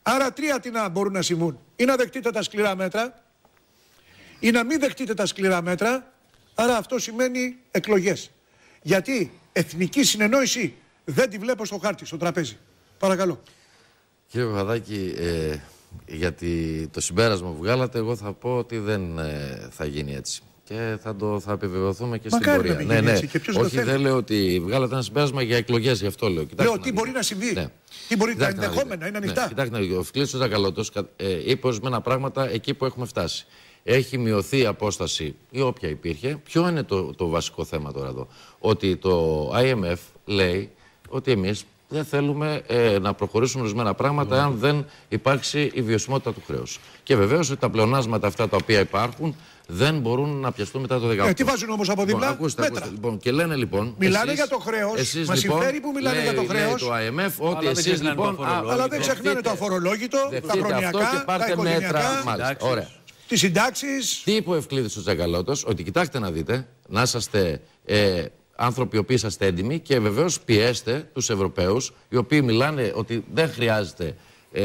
Άρα τρία τι να μπορούν να συμβούν. Ή να δεχτείτε τα σκληρά μέτρα, ή να μην δεχτείτε τα σκληρά μέτρα. Άρα αυτό σημαίνει εκλογές. Γιατί εθνική συνεννόηση δεν τη βλέπω στο χάρτη, στο τραπέζι. Παρακαλώ. Κύριε Παπαδάκη, γιατί το συμπέρασμα που βγάλατε, εγώ θα πω ότι δεν θα γίνει έτσι. Και θα επιβεβαιωθούμε και στην πορεία. Ναι. Όχι, δεν λέω ότι βγάλατε ένα συμπέρασμα για εκλογές, γι' αυτό λέω. Κοιτάξτε, λέω τι μπορεί να συμβεί. Ναι. Τι μπορεί να ενδεχόμενα, είναι ανοιχτά. Ναι. Κοιτάξτε, ο Ευκλήδης ο Τσακαλώτος είπε ορισμένα πράγματα εκεί που έχουμε φτάσει. Έχει μειωθεί η απόσταση ή όποια υπήρχε. Ποιο είναι το βασικό θέμα τώρα εδώ? Ότι το IMF λέει ότι εμείς δεν θέλουμε να προχωρήσουν ορισμένα πράγματα αν δεν υπάρξει η βιωσιμότητα του χρέους. Και βεβαίως ότι τα πλεονάσματα αυτά τα οποία υπάρχουν δεν μπορούν να πιαστούν μετά το 2018. Τι βάζουν όμως από δίπλα? Ακούστε, λοιπόν, και λένε λοιπόν. Μιλάνε για το χρέος. Μας συμφέρει που μιλάνε για το χρέος. Το IMF ότι εσείς λοιπόν. Αλλά δεν ξεχνάνε το αφορολόγητο, τα προνοιακά, τα οικογενειακά. Ωραία. Τις συντάξεις. Τι είπε ο Ευκλήδης ο Τσακαλώτος? Ότι κοιτάξτε να δείτε, να είσαστε άνθρωποι οι οποίοι είσαστε έντιμοι και βεβαίως πιέστε τους Ευρωπαίους, οι οποίοι μιλάνε ότι δεν χρειάζεται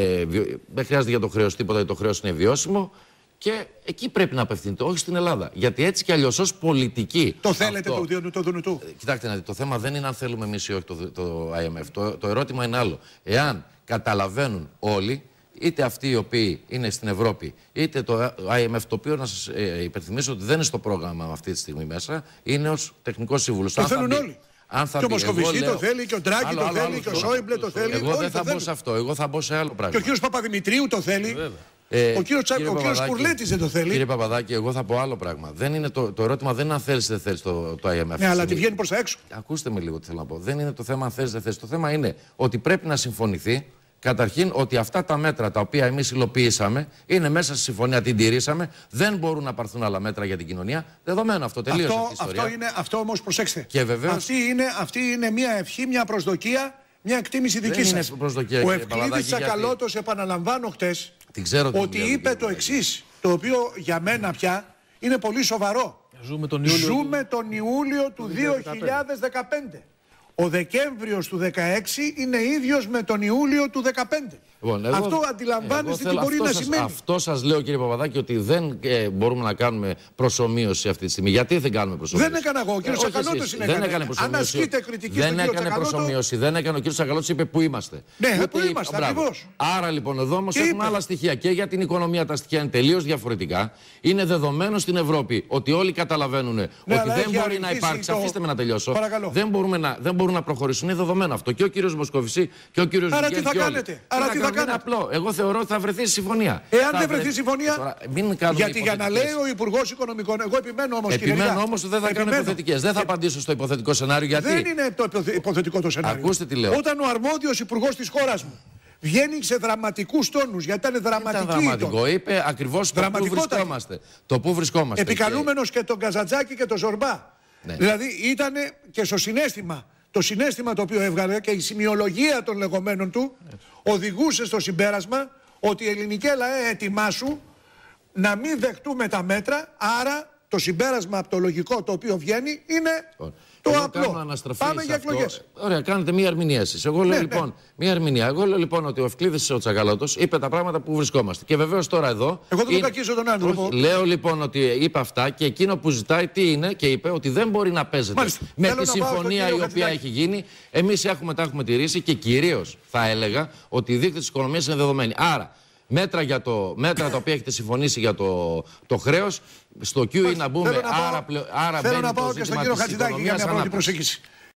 για το χρέος τίποτα, γιατί το χρέος είναι βιώσιμο. Και εκεί πρέπει να απευθύνεται, όχι στην Ελλάδα. Γιατί έτσι κι αλλιώς ως πολιτική. Το θέλετε το Δουνουτού? Κοιτάξτε να δείτε, το θέμα δεν είναι αν θέλουμε εμείς ή όχι το IMF. Το ερώτημα είναι άλλο. Εάν καταλαβαίνουν όλοι, είτε αυτοί οι οποίοι είναι στην Ευρώπη, είτε το IMF, το οποίο να σας υπενθυμίσω ότι δεν είναι στο πρόγραμμα αυτή τη στιγμή μέσα, είναι ως τεχνικός σύμβουλος. Το θέλουν όλοι. Και ο Μοσκοβισή το θέλει, και ο Ντράγκη το θέλει, και ο Σόιμπλε το θέλει. Εγώ δεν θα μπω σε αυτό. Εγώ θα μπω σε άλλο πράγμα. Και ο κύριος Παπαδημητρίου το θέλει. Ο κύριος Κουρλέτης δεν το θέλει. Κύριε Παπαδάκη, εγώ θα πω άλλο πράγμα. Δεν είναι το ερώτημα δεν είναι αν θέλεις ή δεν θέλεις το IMF. Ναι, αλλά τη βγαίνει προς τα έξω. Ακούστε με λίγο τι θέλω να πω. Δεν είναι το θέμα αν θέλεις ή δεν θέλεις. Το θέμα είναι ότι πρέπει να συμφωνηθεί. Καταρχήν ότι αυτά τα μέτρα τα οποία εμείς υλοποιήσαμε είναι μέσα στη συμφωνία, την τηρήσαμε. Δεν μπορούν να πάρθουν άλλα μέτρα για την κοινωνία. Δεδομένο αυτό. Τελείωσε αυτή η ιστορία. Αυτό όμως προσέξτε. Και βεβαίως, αυτή είναι μια ευχή, μια προσδοκία, μια εκτίμηση δική σας. Ο Ευκλήδης Τσακαλώτος, επαναλαμβάνω χτες, ότι είπε το εξής, το οποίο για μένα πια είναι πολύ σοβαρό. Ζούμε τον Ιούλιο του 2015. Ο Δεκέμβριος του 2016 είναι ίδιος με τον Ιούλιο του 2015. Λοιπόν, αυτό αντιλαμβάνεστε τι μπορεί να σημαίνει. Αυτό σας λέω, κύριε Παπαδάκη, ότι δεν μπορούμε να κάνουμε προσομοίωση αυτή τη στιγμή. Γιατί δεν κάνουμε προσομοίωση? Δεν έκανα εγώ. Ο κύριος Τσακαλώτος είναι. Δεν έκανε προσομοίωση. Αν ασκείτε κριτική δεν έκανε προσομοίωση. Δεν έκανε. Ο κύριος Τσακαλώτος είπε πού είμαστε. Ναι, πού είμαστε, ακριβώς. Άρα λοιπόν εδώ όμως έχουμε άλλα στοιχεία. Και για την οικονομία τα στοιχεία είναι τελείως διαφορετικά. Είναι δεδομένο στην Ευρώπη ότι όλοι καταλαβαίνουν ότι δεν μπορεί να υπάρξει. Αφήστε με να τελειώσω. Δεν μπορούν να προχωρήσουν. Είναι δεδομένο αυτό. Και ο κύριος Μοσκοβισή και ο κύριος Ζουγγέλ. Άρα τι θα κάνετε? Είναι απλό. Εγώ θεωρώ ότι θα βρεθεί συμφωνία. Εάν δεν βρεθεί συμφωνία. Γιατί για να λέει ο Υπουργός Οικονομικών, εγώ επιμένω όμως. Επιμένω όμως ότι δεν θα κάνω υποθετικές. Δεν θα απαντήσω στο υποθετικό σενάριο. Γιατί δεν είναι το υποθετικό το σενάριο. Ακούστε τι λέω. Όταν ο αρμόδιος υπουργός της χώρας μου βγαίνει σε δραματικούς τόνους, γιατί ήταν δραματική. Ήταν δραματικό. Είπε ακριβώς το πού βρισκόμαστε. Το πού βρισκόμαστε. Επικαλούμενος και τον Καζατζάκη και τον Ζορμπά. Δηλαδή ήταν και στο συναίσθημα. Το συναίσθημα το οποίο έβγαλε και η σημειολογία των λεγόμενων του οδηγούσε στο συμπέρασμα ότι η ελληνική λαέ ετοιμάσου να μην δεχτούμε τα μέτρα, άρα το συμπέρασμα από το λογικό το οποίο βγαίνει είναι το απλό. Πάμε για εκλογές. Ωραία, κάνετε μία ερμηνεία εσείς. Εγώ λέω λοιπόν, μία ερμηνεία. Εγώ λέω λοιπόν ότι ο Ευκλήδης ο Τσακαλώτος είπε τα πράγματα που βρισκόμαστε. Και βεβαίως τώρα εδώ. Εγώ δεν κακίζω τον άνθρωπο. Λέω λοιπόν ότι είπε αυτά και εκείνο που ζητάει τι είναι και είπε ότι δεν μπορεί να παίζεται με τη συμφωνία η οποία έχει γίνει. Εμείς τα έχουμε τηρήσει και κυρίως θα έλεγα ότι οι δείκτες της οικονομίας είναι δεδομένοι. Άρα, μέτρα τα οποία έχετε συμφωνήσει για το χρέος, στο QE να μπούμε. Θέλω να πάω και στον κύριο Χατζηδάκη για μια πρώτη προσέγγιση.